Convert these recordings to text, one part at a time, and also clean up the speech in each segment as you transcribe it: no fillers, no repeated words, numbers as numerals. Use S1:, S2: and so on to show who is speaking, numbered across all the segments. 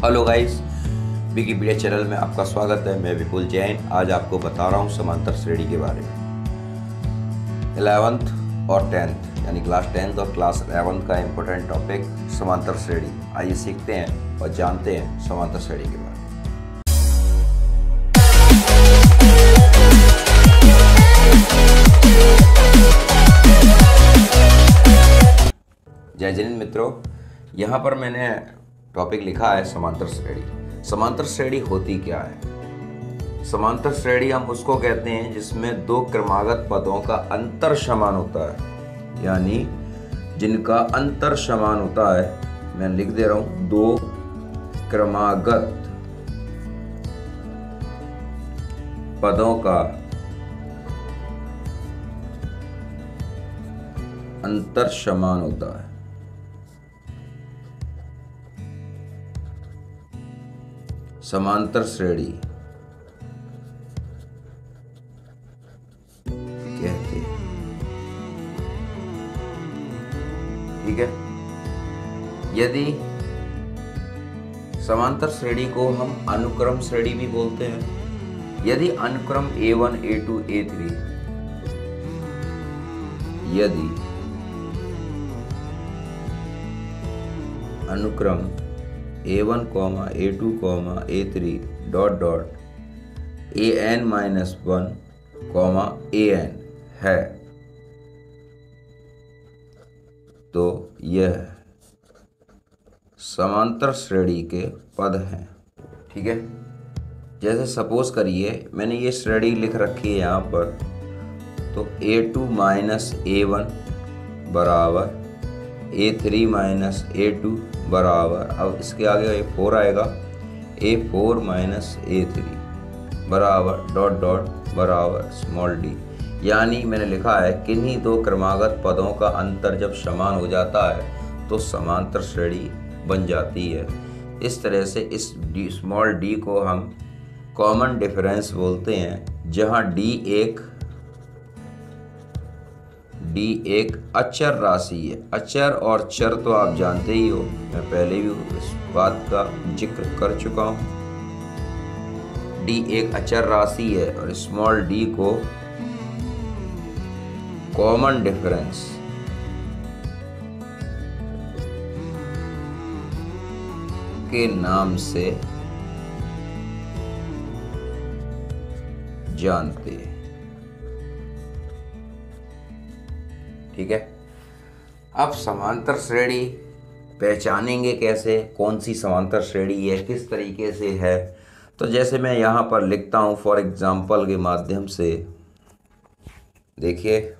S1: Hello guys, Wikipedia channel में आपका स्वागत है। मैं विपुल जैन। आज आपको बता रहा हूँ समांतर श्रेणी के बारे में। 11th और 10th यानी क्लास 10th और क्लास 11th का इम्पोर्टेंट टॉपिक समांतर श्रेणी। आइए सीखते हैं और जानते हैं समांतर श्रेणी के बारे में। जय जिन मित्रों, यहाँ पर मैंने टॉपिक लिखा है समांतर श्रेणी। समांतर श्रेणी होती क्या है? समांतर श्रेणी हम उसको कहते हैं जिसमें दो क्रमागत पदों का अंतर समान होता है, यानी जिनका अंतर समान होता है। मैं लिख दे रहा हूं, दो क्रमागत पदों का अंतर समान होता है। समांतर श्रेणी कहते हैं। ठीक है, यदि समांतर श्रेणी को हम अनुक्रम श्रेणी भी बोलते हैं। यदि अनुक्रम A1, A2, A3 यदि अनुक्रम A1, A2, A3 AN-1, AN है, तो यह समांतर श्रेणी के पद हैं। ठीक है, जैसे सपोज करिए मैंने ये श्रेणी लिख रखी है यहाँ पर, तो A2 - A1 बराबर A3 - A2 बराबर, अब इसके आगे A4 आएगा, A4 - A3 बराबर ... बराबर d। यानी मैंने लिखा है किन्हीं दो क्रमागत पदों का अंतर जब समान हो जाता है तो समांतर श्रेणी बन जाती है। इस तरह से इस d को हम कॉमन डिफरेंस बोलते हैं, जहां d एक अचर राशि है। अचर और चर तो आप जानते ही हो, मैं पहले भी इस बात का जिक्र कर चुका हूं। d एक अचर राशि है और d को कॉमन डिफरेंस के नाम से जानते हैं। ठीक है, अब समांतर श्रेणी पहचानेंगे कैसे, कौन सी समांतर श्रेणी है, किस तरीके से है। तो जैसे मैं यहाँ पर लिखता हूँ फॉर एग्जाम्पल के माध्यम से, देखिए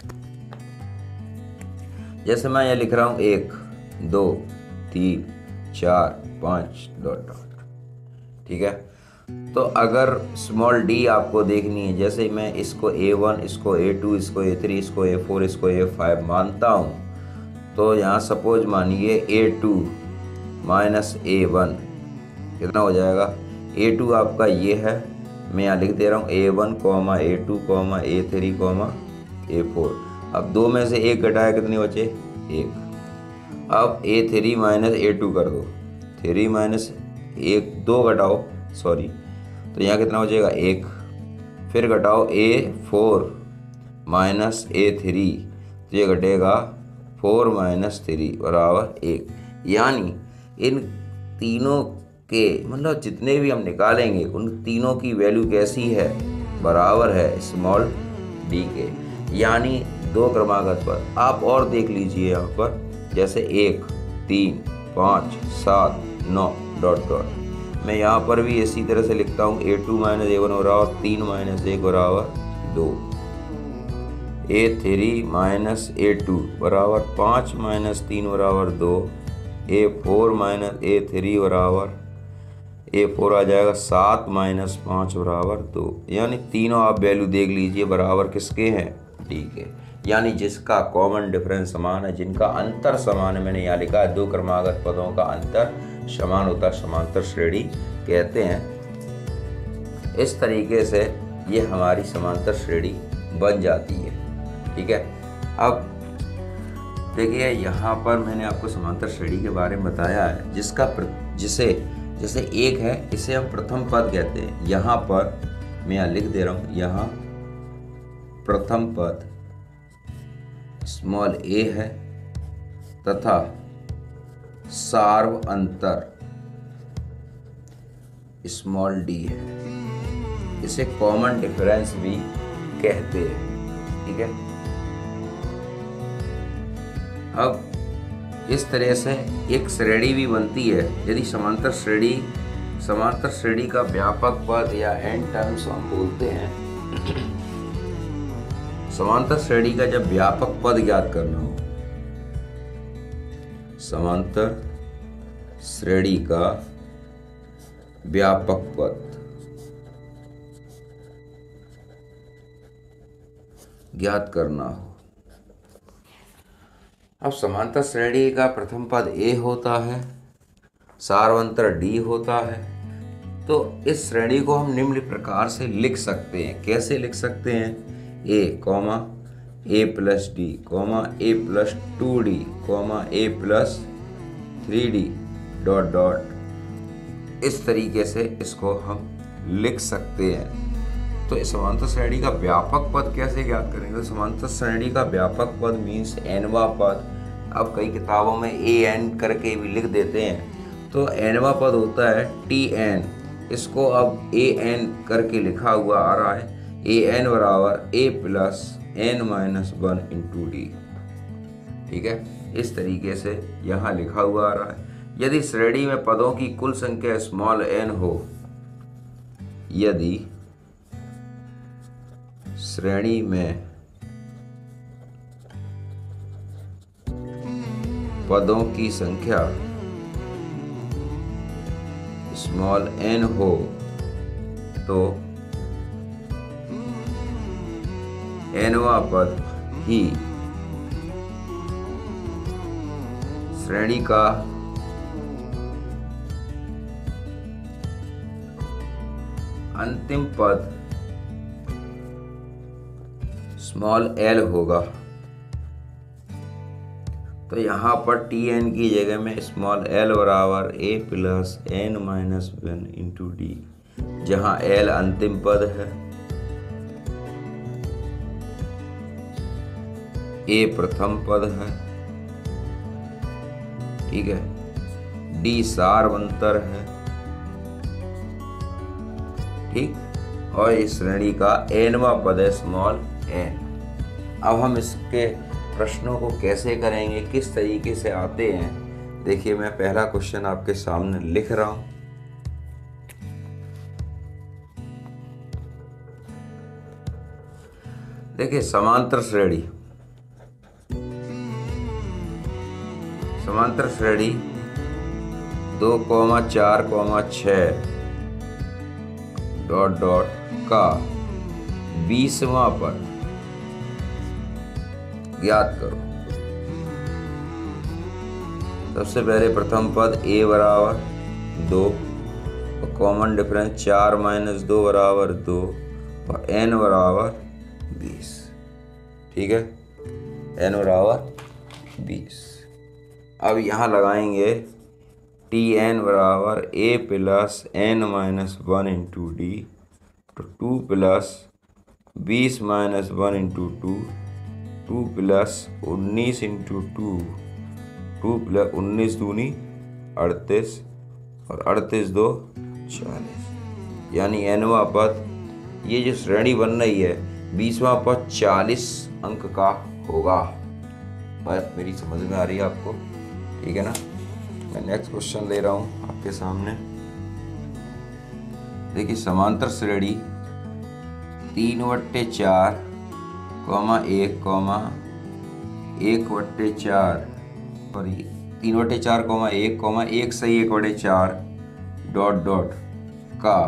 S1: जैसे मैं ये लिख रहा हूँ 1, 2, 3, 4, 5 ... ठीक है, तो अगर d आपको देखनी है, जैसे मैं इसको A1, इसको A2, इसको A3, इसको A4, इसको A5 मानता हूँ, तो यहाँ सपोज मानिए A2 - A1 कितना हो जाएगा। A2 आपका ये है, मैं यहाँ लिख दे रहा हूँ A1, A2, A3, A4। अब दो में से एक घटाया, कितने बचे? 1। अब A3 - A2 कर दो, 3 - 1 2 घटाओ, सॉरी, तो यहाँ कितना हो जाएगा? 1। फिर घटाओ A4 - A3, तो ये घटेगा 4 - 3 बराबर 1। यानी इन तीनों के मतलब जितने भी हम निकालेंगे उन तीनों की वैल्यू कैसी है? बराबर है d के। यानी दो क्रमागत पद आप और देख लीजिए यहाँ पर, जैसे 1, 3, 5, 7, 9 ... मैं यहाँ पर भी इसी तरह से लिखता हूँ A2 - A1 बराबर 3 - 1 बराबर 2, A3 - A2 बराबर 5 - 3 बराबर 2, A4 - A3 बराबर A4 आ जाएगा 7 - 5 बराबर 2। यानी तीनों आप वैल्यू देख लीजिए बराबर किसके हैं? d के। यानी जिसका कॉमन डिफरेंस समान है, जिनका अंतर समान है, मैंने यहाँ लिखा है दो क्रमागत पदों का अंतर समान होता है, समांतर श्रेणी कहते हैं। इस तरीके से ये हमारी समांतर श्रेणी बन जाती है। ठीक है, अब देखिए यहाँ पर मैंने आपको समांतर श्रेणी के बारे में बताया है, जिसे जैसे एक है, इसे हम प्रथम पद कहते हैं। यहाँ पर मैं यहाँ लिख दे रहा हूँ, यहाँ प्रथम पद स्मॉल ए है तथा सार्व अंतर स्मॉल डी है। इसे कॉमन डिफरेंस भी कहते हैं। ठीक है, अब इस तरह से एक श्रेणी भी बनती है। यदि समांतर श्रेणी का व्यापक पद या एन टर्म्स हम बोलते हैं। समांतर श्रेणी का जब व्यापक पद ज्ञात करना हो, समांतर श्रेणी का व्यापक पद ज्ञात करना हो। अब समांतर श्रेणी का प्रथम पद ए होता है, सार्वंतर डी होता है। तो इस श्रेणी को हम निम्न प्रकार से लिख सकते हैं। कैसे लिख सकते हैं? A comma A plus D comma A plus 2d comma A plus 3d dot dot. इस तरीके से इसको हम लिख सकते हैं। तो इस समांतर श्रेणी का व्यापक पद कैसे ज्ञात करेंगे? तो समांतर श्रेणी का व्यापक पद मीन्स एनवा पद। अब कई किताबों में ए एन करके भी लिख देते हैं। तो एनवा पद होता है टी एन। इसको अब ए एन करके लिखा हुआ आ रहा है। ए एन बराबर A plus N minus 1 into D. ठीक है, इस तरीके से यहाँ लिखा हुआ आ रहा है। यदि श्रेणी में पदों की कुल संख्या स्मॉल एन हो, यदि श्रेणी में पदों की संख्या स्मॉल एन हो तो एनवा पद ही श्रेणी का अंतिम पद स्मॉल एल होगा। तो यहाँ पर टी एन की जगह में स्मॉल एल बराबर A plus N minus 1 into D, जहाँ एल अंतिम पद है, ए प्रथम पद है। ठीक है, डी सार्वंतर है। ठीक, और इस श्रेणी का एनवा पद है स्मॉल एन। अब हम इसके प्रश्नों को कैसे करेंगे, किस तरीके से आते हैं, देखिए मैं पहला क्वेश्चन आपके सामने लिख रहा हूं। देखिए समांतर श्रेणी 2,4,6 डॉट डॉट का 20वां पद ज्ञात करो। सबसे पहले प्रथम पद a बराबर 2 और कॉमन डिफरेंस 4 माइनस 2 बराबर 2 और n बराबर 20। ठीक है, n बराबर 20। अब यहाँ लगाएंगे टी एन बराबर a plus N minus 1 into D, तो 2 plus 20 minus 1 into 2 plus 19 into 2 plus 19 दूनी 38 और 38 दो 40, यानी एनवा पद, ये जो श्रेणी बन रही है 20वां पद 40 अंक का होगा। बात मेरी समझ में आ रही है आपको? ठीक है ना। मैं नेक्स्ट क्वेश्चन ले रहा हूँ आपके सामने। देखिए समांतर श्रेणी 3/4 1 1/4 और 3/4 1 सही 1/4 डॉट डॉट का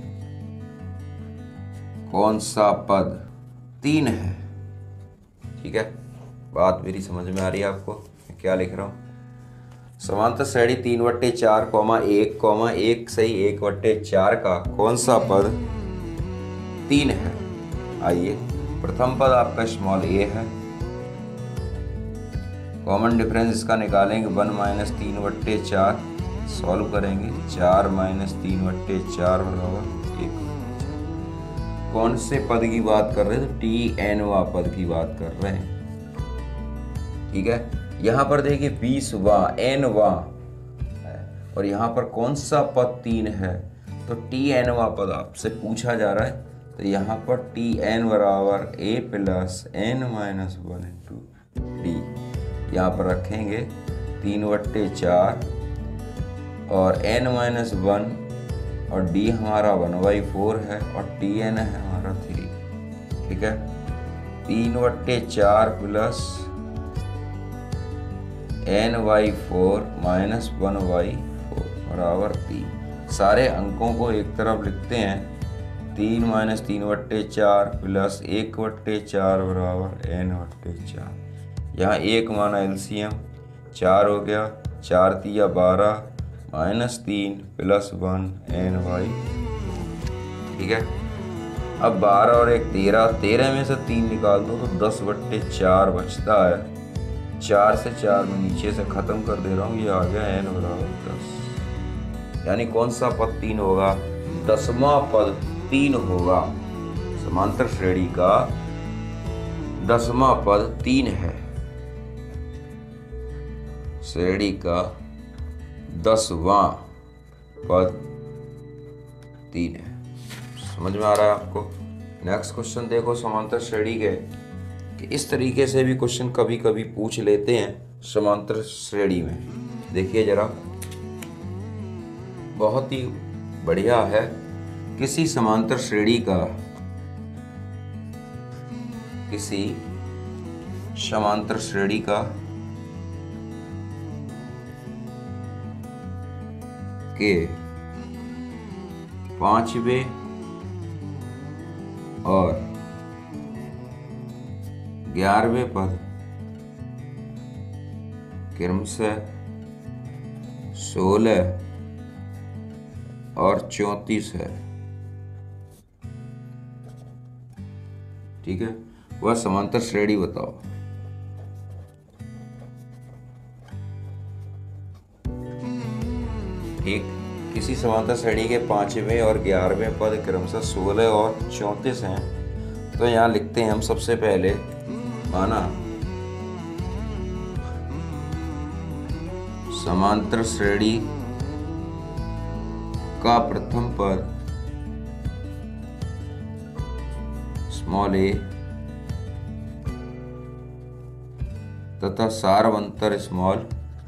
S1: कौन सा पद 3 है? ठीक है, बात मेरी समझ में आ रही है आपको? मैं क्या लिख रहा हूँ? समांतर श्रेणी 3/4 1 सही 1/4 का कौन सा पद 3 है? आइए, प्रथम पद आपका स्मॉल ए है। कॉमन डिफरेंस इसका निकालेंगे 1 माइनस 3/4 सॉल्व करेंगे 4 माइनस 3/4 बराबर 1। कौन से पद की बात कर रहे हैं? तो TN पद की बात कर रहे हैं। ठीक है, यहाँ पर देखिए 20वां N और यहाँ पर कौन सा पद 3 है? तो TN पद आपसे पूछा जा रहा है। तो यहाँ पर TN बराबर A plus N minus 1 into D, यहाँ पर रखेंगे 3/4 और N माइनस 1 और D हमारा 1/4 है और TN है हमारा 3। ठीक है, 3/4 प्लस N/4 माइनस 1/4 बराबर 3। सारे अंकों को एक तरफ लिखते हैं। 3 माइनस 3/4 प्लस 1/4 बराबर N/4। यहाँ 1 माना एलसीएम 4 हो गया, 4 तिया 12 माइनस 3 प्लस 1 N/। ठीक है, अब 12 और 1 13, 13 में से 3 निकाल दो तो 10/4 बचता है। 4 से 4 में नीचे से खत्म कर दे रहा हूँ, ये आ गया N बराबर 10। यानी कौन सा पद 3 होगा? 10वां पद 3 होगा। समांतर श्रेणी का 10वां पद 3 है। श्रेणी का 10वां पद 3 है। समझ में आ रहा है आपको? नेक्स्ट क्वेश्चन देखो समांतर श्रेणी के कि इस तरीके से भी क्वेश्चन कभी कभी पूछ लेते हैं समांतर श्रेणी में। देखिए जरा, बहुत ही बढ़िया है। किसी समांतर श्रेणी का के 5वें और 11वें पद क्रमशः 16 और 34 है। ठीक है, वह समांतर श्रेणी बताओ। ठीक, किसी समांतर श्रेणी के 5वें और 11वें पद क्रमशः 16 और 34 हैं। तो यहाँ लिखते हैं हम सबसे पहले, माना समांतर श्रेणी का प्रथम पद स्मॉल a तथा सार्वंतर स्मॉल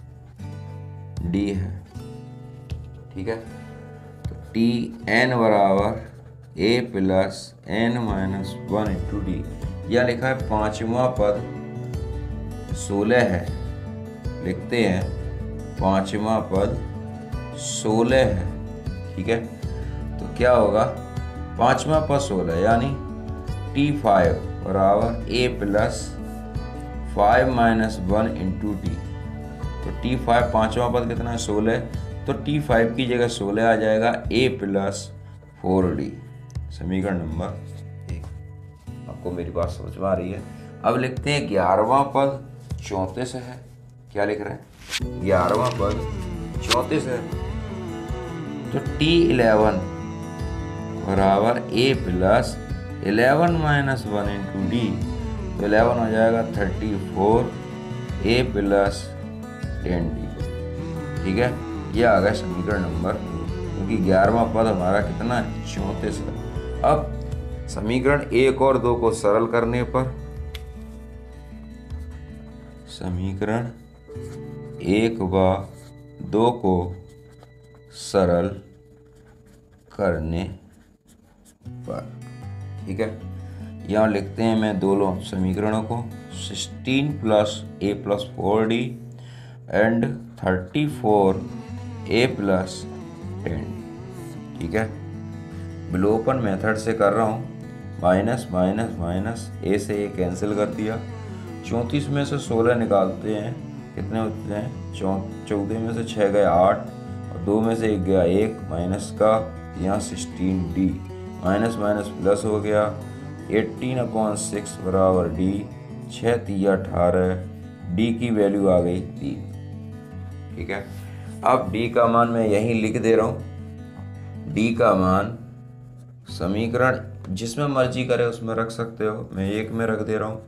S1: d है। ठीक है, तो TN बराबर A plus N minus 1 into D। यह लिखा है 5वां पद 16 है। लिखते हैं 5वां पद 16 है। ठीक है, तो क्या होगा? 5वां पद 16 यानी T5 बराबर A plus 5 minus 1 into D। तो T5 5वां पद कितना है? 16। तो T5 की जगह 16 आ जाएगा A प्लस 4D। समीकरण नंबर 1। आपको मेरी बात समझ में आ रही है? अब लिखते हैं 11वां पद 34 है। क्या लिख रहे हैं? 11वां पद 34 है। तो T11 बराबर A plus 11 minus 1 into D। तो 11 हो जाएगा 34 A प्लस 10D। ठीक है, यह आ गया समीकरण नंबर 2, क्योंकि 11वां पद हमारा कितना है? 34 है। अब समीकरण 1 और 2 को सरल करने पर, समीकरण 1 व 2 को सरल करने पर, ठीक है, यहाँ लिखते हैं मैं दोनों समीकरणों को। 16 plus A plus 4D and 34 A plus 10। ठीक है, विलोपन मेथड से कर रहा हूँ। माइनस माइनस माइनस A से A कैंसिल कर दिया। 34 में से 16 निकालते हैं, कितने होते हैं? 14 में से 6 गए 8 और 2 में से 1 गया 1, माइनस का यहाँ 16D। माइनस माइनस प्लस हो गया। 18/6 बराबर D। 6 × 3 = 18। D की वैल्यू आ गई 3। ठीक है, अब डी का मान मैं यहीं लिख दे रहा हूँ। डी का मान समीकरण जिसमें मर्जी करे उसमें रख सकते हो, मैं 1 में रख दे रहा हूँ।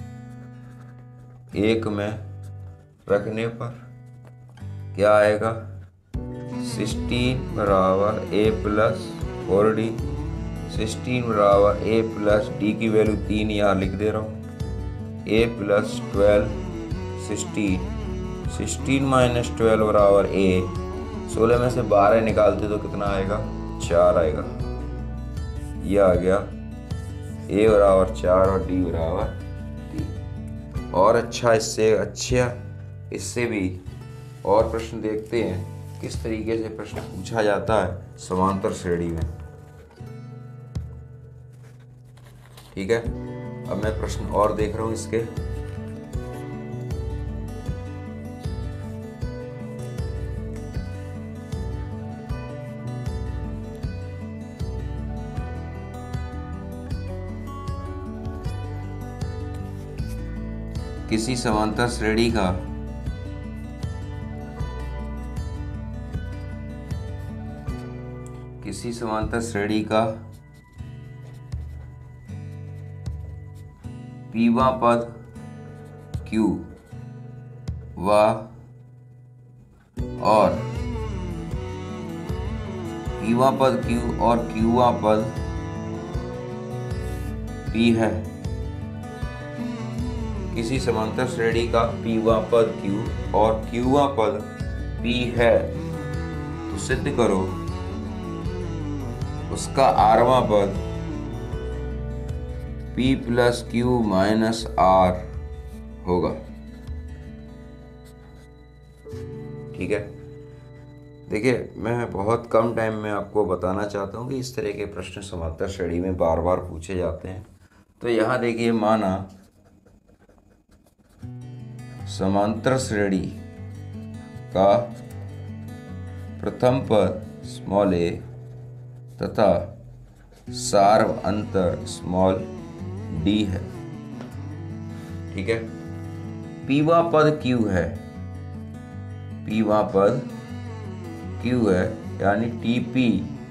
S1: 1 में रखने पर क्या आएगा, 16 बराबर a प्लस 4d, 16 बराबर a प्लस d की वैल्यू 3 यहाँ लिख दे रहा हूँ, a प्लस 12, 16 माइनस 12 बराबर a, 16 में से 12 निकालते तो कितना आएगा, 4 आएगा। ये आ गया a बराबर 4 और d बराबर 3। और अच्छा इससे भी और प्रश्न देखते हैं किस तरीके से प्रश्न पूछा जाता है समांतर श्रेणी में। ठीक है, अब मैं प्रश्न और देख रहा हूं इसके। किसी समांतर श्रेणी का पीवा पद Q व और पीवा पद Q और क्यूवा पद P है। किसी समांतर श्रेणी का पीवा पद Q और क्यूवा पद P है तो सिद्ध करो उसका आरवां पद P plus Q minus R होगा। ठीक है, देखिए मैं बहुत कम टाइम में आपको बताना चाहता हूँ कि इस तरह के प्रश्न समांतर श्रेणी में बार बार पूछे जाते हैं। तो यहाँ देखिए, माना समांतर श्रेणी का प्रथम पद स्मॉल a तथा सार्व अंतर स्मॉल d है। ठीक है, पीवा पद Q है, पीवा पद Q है यानी TP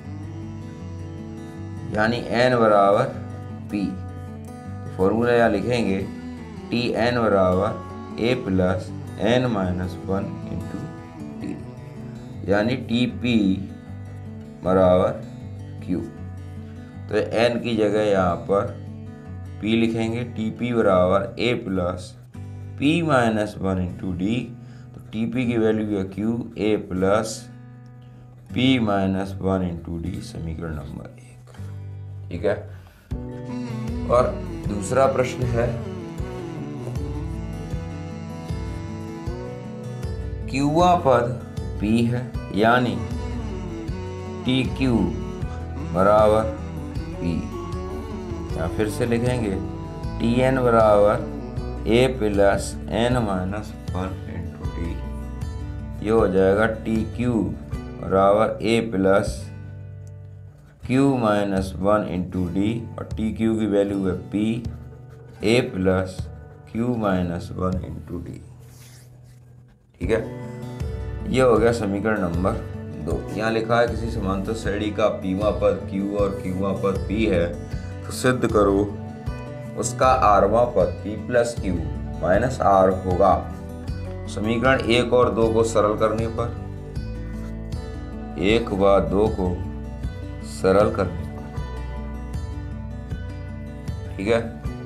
S1: यानी n बराबर P। फॉर्मूला यहाँ लिखेंगे Tn बराबर a plus n minus 1 into T, यानी TP बराबर Q। तो n की जगह यहाँ पर P लिखेंगे, TP बराबर a plus P minus 1 into D. तो TP की वैल्यू है Q, a plus P minus 1 into D, समीकरण नंबर 1। ठीक है, और दूसरा प्रश्न है क्यूवा पद P है यानी TQ बराबर P। या फिर से लिखेंगे Tn बराबर a plus n minus 1 into D. ये हो जाएगा TQ बराबर a plus Q minus 1 into D, और TQ की वैल्यू है P, a plus Q minus 1 into D. ठीक है, ये हो गया समीकरण नंबर 2। यहाँ लिखा है किसी समांतर श्रेणी का पीवा पद Q और क्यूवा पद P है तो सिद्ध करो उसका आरवां पद P plus Q minus R होगा। समीकरण 1 और 2 को सरल करने पर, 1 व 2 को सरल करने पर, ठीक है,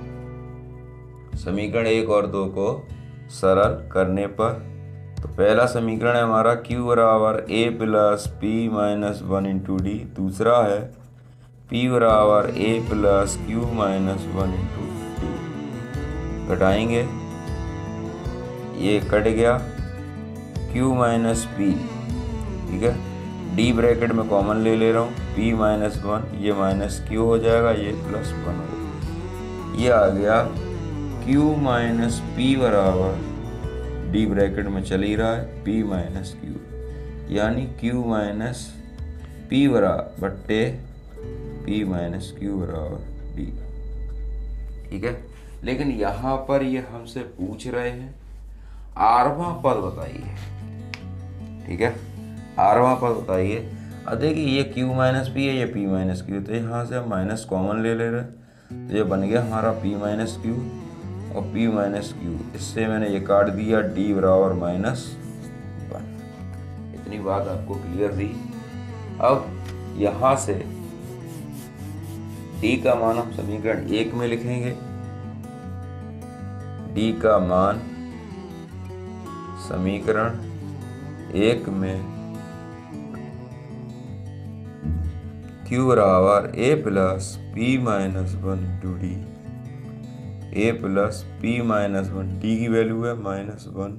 S1: समीकरण 1 और 2 को सरल करने पर, तो पहला समीकरण है हमारा Q बराबर a plus P minus 1 into D. दूसरा है P बराबर a plus Q minus 1 into D. घटाएंगे, ये कट गया, Q माइनस P। ठीक है, D ब्रैकेट में कॉमन ले रहा हूँ, P माइनस 1, ये माइनस Q हो जाएगा, ये प्लस 1 होगा। ये आ गया Q माइनस P बराबर, D ब्रैकेट में चल ही रहा है, P माइनस Q, यानी Q माइनस P बराबर बट्टे P माइनस Q बराबर D। ठीक है, लेकिन यहाँ पर ये हमसे पूछ रहे हैं आरवां पद बताइए। ठीक है। आरवां पद बताइए। अब देखिए ये q माइनस पी है, ये p माइनस क्यू, तो यहाँ से हम माइनस कॉमन ले ले रहे, तो ये बन गया हमारा p माइनस क्यू और p माइनस क्यू। इससे मैंने ये काट दिया, d बराबर -1। इतनी बात आपको क्लियर थी। अब यहाँ से d का मान हम समीकरण 1 में लिखेंगे। d का मान समीकरण 1 में q बराबर a plus p minus 1 two D, a plus p minus 1, d की वैल्यू है -1,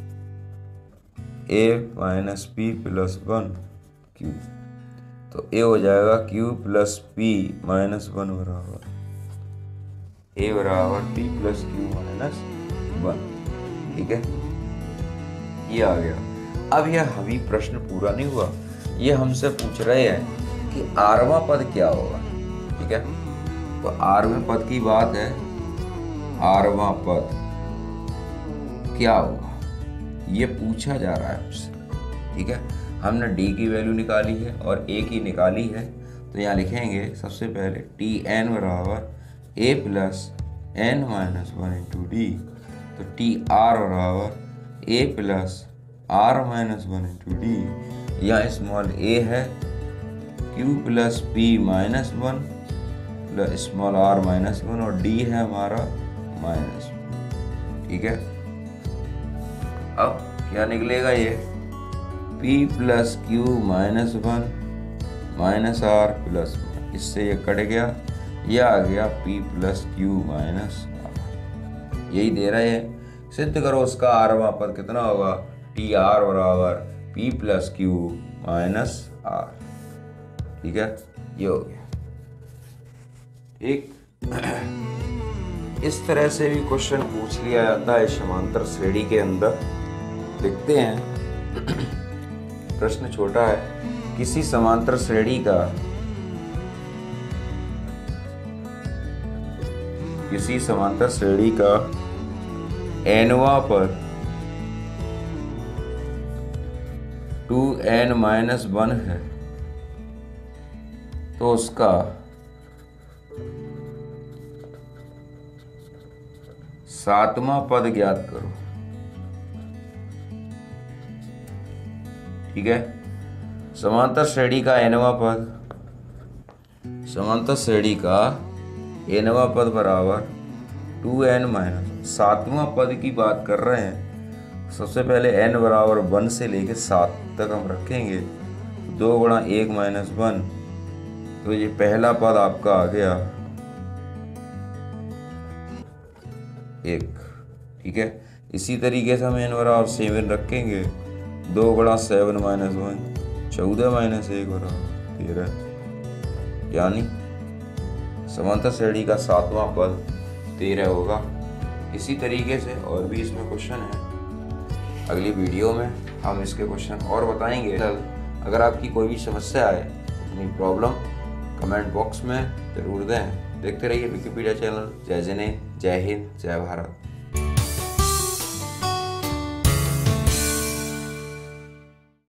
S1: a minus p plus 1 q, तो a हो जाएगा q प्लस p माइनस 1 बराबर a बराबर p प्लस q माइनस 1। ठीक है, ये आ गया। अब यह अभी प्रश्न पूरा नहीं हुआ, ये हमसे पूछ रहे हैं कि आरवां पद क्या होगा। ठीक है, तो आरवें पद की बात है, आरवां पद क्या होगा ये पूछा जा रहा है हमसे। ठीक है, हमने d की वैल्यू निकाली है और a की निकाली है, तो यहाँ लिखेंगे सबसे पहले टी एन बराबर a plus N minus 1 into D, तो टी आर बराबर a plus R minus 1 into D. यहाँ स्मॉल a है, q plus p minus 1 plus small r minus 1 और d है हमारा -1। ठीक है, अब क्या निकलेगा ये p plus q minus 1 minus r plus 1, इससे ये कट गया, यह आ गया p plus q minus r। यही दे रहे हैं, सिद्ध करो उसका आरवां पद कितना होगा, टी आर बराबर p plus q minus r। ठीक है, ये हो गया। एक इस तरह से भी क्वेश्चन पूछ लिया जाता है समांतर श्रेणी के अंदर। लिखते हैं, प्रश्न छोटा है, किसी समांतर श्रेणी का nवां पद 2n-1 है, तो उसका सातवां पद ज्ञात करो। ठीक है, समांतर श्रेणी का nवां पद, समांतर श्रेणी का nवां पद बराबर 2n-, सातवां पद की बात कर रहे हैं। सबसे पहले n बराबर 1 से लेके 7 तक हम रखेंगे, 2 गुणा 1 माइनस 1, तो ये पहला पद आपका आ गया 1। ठीक है, इसी तरीके से हम n बराबर 7 रखेंगे, 2 गुणा 7 माइनस 1, 14 माइनस 1 बराबर 13, यानी समांतर श्रेणी का सातवां पद 13 होगा। इसी तरीके से और भी इसमें क्वेश्चन है, अगली वीडियो में हम इसके क्वेश्चन और बताएंगे। अगर आपकी कोई भी समस्या है, अपनी प्रॉब्लम कमेंट बॉक्स में ज़रूर दें। देखते रहिए विकिपीडिया चैनल। जय जिने, जय हिंद, जय भारत।